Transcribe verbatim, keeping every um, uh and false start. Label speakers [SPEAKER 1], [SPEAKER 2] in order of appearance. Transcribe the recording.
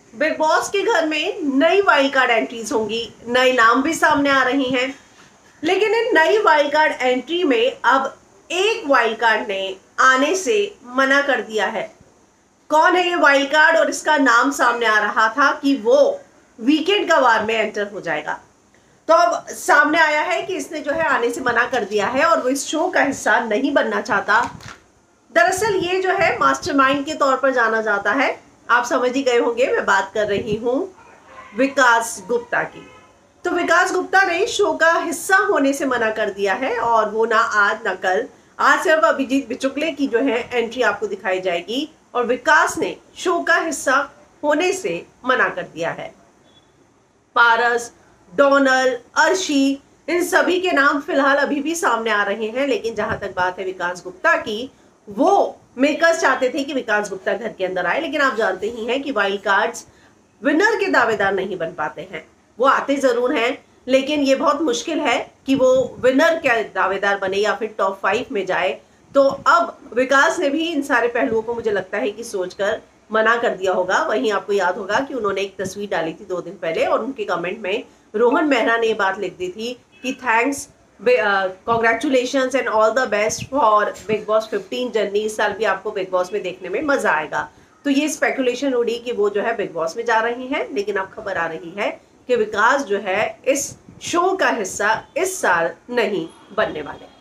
[SPEAKER 1] Big boss के घर में नई वाइल्ड कार्ड एंट्रीज होंगी, नए नाम भी सामने आ रही हैं। लेकिन इन नई वाइल्ड कार्ड एंट्री में अब एक वाइल्ड कार्ड ने आने से मना कर दिया है। कौन है ये वाइल्ड कार्ड और इसका नाम सामने आ रहा था कि वो वीकेंड का वार में एंटर हो जाएगा। तो अब सामने आया है कि इसने जो है आने से मना कर दिया है और वो इस शो का हिस्सा नहीं बनना चाहता। दरअसल ये जो है मास्टरमाइंड के तौर पर जाना जाता है। आप समझ ही गए होंगे मैं बात कर रही हूँ विकास गुप्ता की। तो विकास गुप्ता ने शो का हिस्सा होने से मना कर दिया है और वो ना आज ना कल, आज सिर्फ अभिजीत बिचुकले की जो है एंट्री आपको दिखाई जाएगी और विकास ने शो का हिस्सा होने से मना कर दिया है। पारस, डोनल, अर्शी, इन सभी के नाम फिलहाल अभी भी सामने आ रहे हैं, लेकिन जहां तक बात है विकास गुप्ता की, वो मेकर्स चाहते थे कि विकास गुप्ता घर के अंदर आए। लेकिन आप जानते ही हैं कि वाइल्ड कार्ड्स विनर के दावेदार नहीं बन पाते हैं। वो आते जरूर हैं, लेकिन ये बहुत मुश्किल है कि वो विनर के दावेदार बने या फिर टॉप फाइव में जाए। तो अब विकास ने भी इन सारे पहलुओं को मुझे लगता है कि सोचकर मना कर दिया होगा। वहीं आपको याद होगा कि उन्होंने एक तस्वीर डाली थी दो दिन पहले और उनके कमेंट में रोहन मेहरा ने ये बात लिख दी थी कि thanks, congratulations and all the best for Bigg Boss fifteen journey. इस साल भी आपको बिग बॉस में देखने में मजा आएगा। तो ये स्पेकुलेशन उड़ी कि वो जो है बिग बॉस में जा रही हैं, लेकिन अब खबर आ रही है कि विकास जो है इस शो का हिस्सा इस साल नहीं बनने वाले।